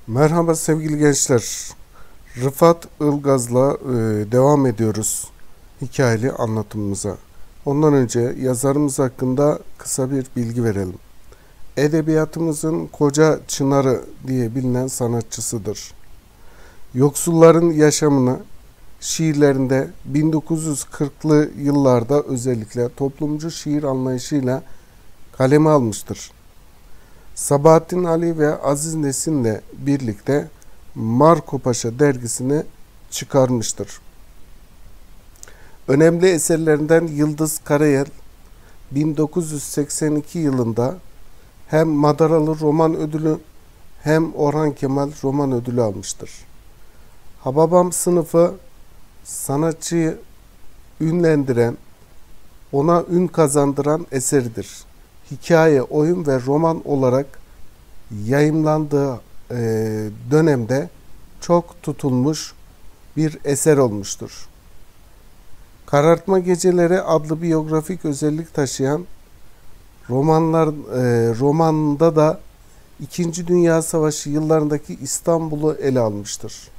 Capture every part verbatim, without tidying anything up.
Merhaba sevgili gençler. Rıfat Ilgaz'la e, devam ediyoruz hikayeli anlatımımıza. Ondan önce yazarımız hakkında kısa bir bilgi verelim. Edebiyatımızın koca çınarı diye bilinen sanatçısıdır. Yoksulların yaşamını şiirlerinde bin dokuz yüz kırklı yıllarda özellikle toplumcu şiir anlayışıyla kaleme almıştır. Sabahattin Ali ve Aziz Nesin'le birlikte Marco Paşa dergisini çıkarmıştır. Önemli eserlerinden Yıldız Karayel bin dokuz yüz seksen iki yılında hem Madaralı Roman Ödülü hem Orhan Kemal Roman Ödülü almıştır. Hababam sınıfı sanatçıyı ünlendiren, ona ün kazandıran eseridir. Hikaye, oyun ve roman olarak yayımlandığı e, dönemde çok tutulmuş bir eser olmuştur. Karartma Geceleri adlı biyografik özellik taşıyan romanlar e, romanda da İkinci Dünya Savaşı yıllarındaki İstanbul'u ele almıştır.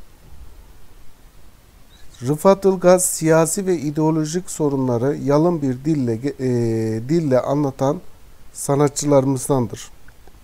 Rıfat Ilgaz siyasi ve ideolojik sorunları yalın bir dille e, dille anlatan sanatçılarımızdandır.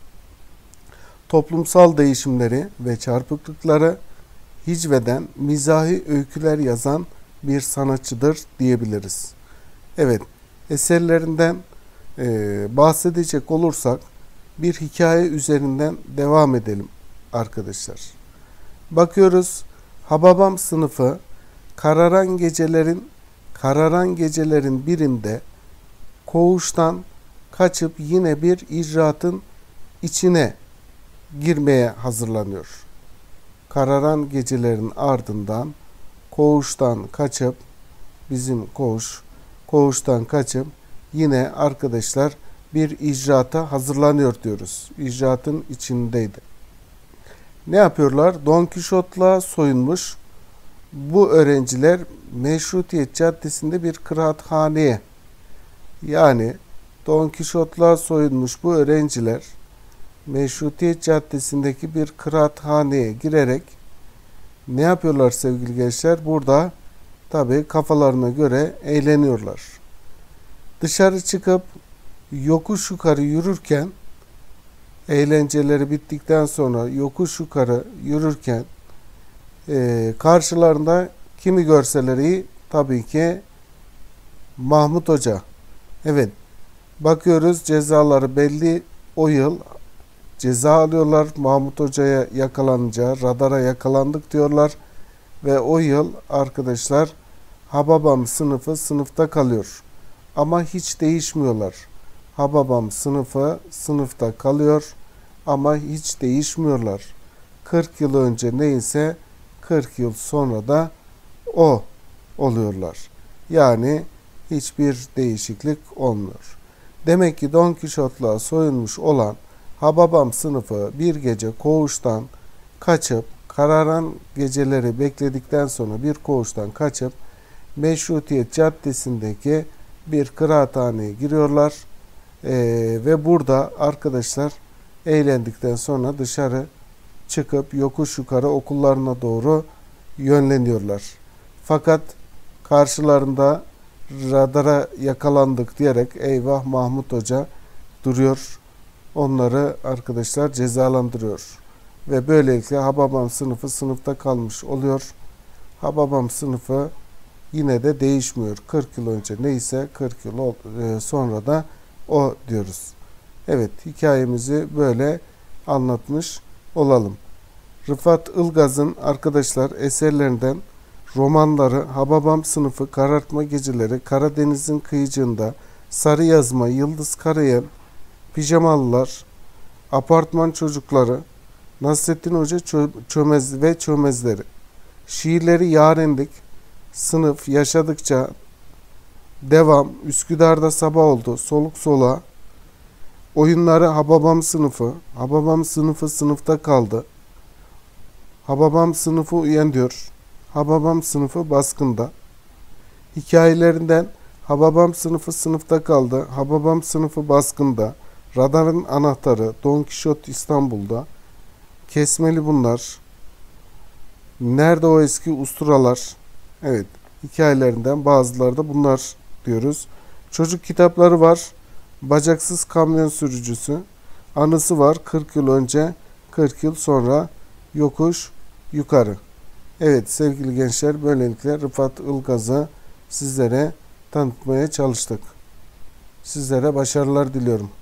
Toplumsal değişimleri ve çarpıklıkları hicveden mizahi öyküler yazan bir sanatçıdır diyebiliriz. Evet, eserlerinden e, bahsedecek olursak bir hikaye üzerinden devam edelim arkadaşlar. Bakıyoruz, Hababam sınıfı Kararan gecelerin kararan gecelerin birinde koğuştan kaçıp yine bir icraatın içine girmeye hazırlanıyor. Kararan gecelerin ardından koğuştan kaçıp bizim koğuş koğuştan kaçıp yine arkadaşlar bir icraata hazırlanıyor diyoruz. İcraatın içindeydi. Ne yapıyorlar? Don Kişot'la soyunmuş bu öğrenciler Meşrutiyet Caddesi'nde bir kıraathaneye, yani Don Kişot'la soyunmuş bu öğrenciler Meşrutiyet Caddesi'ndeki bir kıraathaneye girerek ne yapıyorlar sevgili gençler? Burada tabii kafalarına göre eğleniyorlar. Dışarı çıkıp yokuş yukarı yürürken, eğlenceleri bittikten sonra yokuş yukarı yürürken e, karşılarında kimi görseler iyi? Tabii ki Mahmut Hoca. Evet, bakıyoruz cezaları belli. O yıl ceza alıyorlar. Mahmut Hoca'ya yakalanınca radara yakalandık diyorlar. Ve o yıl arkadaşlar Hababam sınıfı sınıfta kalıyor. Ama hiç değişmiyorlar. Hababam sınıfı sınıfta kalıyor ama hiç değişmiyorlar. kırk yıl önce neyse kırk yıl sonra da o oluyorlar. Yani hiçbir değişiklik olmuyor. Demek ki Don Kişot'la soyunmuş olan Hababam sınıfı bir gece koğuştan kaçıp, kararan geceleri bekledikten sonra bir koğuştan kaçıp Meşrutiyet Caddesi'ndeki bir kıraathaneye giriyorlar. Ee, ve burada arkadaşlar eğlendikten sonra dışarı çıkıp yokuş yukarı okullarına doğru yönleniyorlar. Fakat karşılarında radara yakalandık diyerek eyvah Mahmut Hoca duruyor. Onları arkadaşlar cezalandırıyor. Ve böylelikle Hababam sınıfı sınıfta kalmış oluyor. Hababam sınıfı yine de değişmiyor. kırk yıl önce neyse kırk yıl sonra da o diyoruz. Evet, hikayemizi böyle anlatmış olalım. Rıfat Ilgaz'ın arkadaşlar eserlerinden romanları Hababam sınıfı, Karartma Geceleri, Karadeniz'in Kıyıcığında, Sarı Yazma, Yıldız Karayel, Pijamalılar, Apartman Çocukları, Nasrettin Hoca Çömez ve Çömezleri, şiirleri Yarenlik, Sınıf, Yaşadıkça, Devam, Üsküdar'da Sabah Oldu, Soluk Soluğa, oyunları Hababam sınıfı, Hababam sınıfı sınıfta kaldı, Hababam sınıfı uyanıyor, Hababam sınıfı baskında, hikayelerinden Hababam sınıfı sınıfta kaldı, Hababam sınıfı baskında, Radarın Anahtarı, Don Kişot İstanbul'da, Kesmeli bunlar. Nerede o eski usturalar? Evet, hikayelerinden bazıları da bunlar diyoruz. Çocuk kitapları var. Bacaksız kamyon sürücüsü. Anısı var. kırk yıl önce, kırk yıl sonra. Yokuş yukarı. Evet sevgili gençler, böylelikle Rıfat Ilgaz'ı sizlere tanıtmaya çalıştık. Sizlere başarılar diliyorum.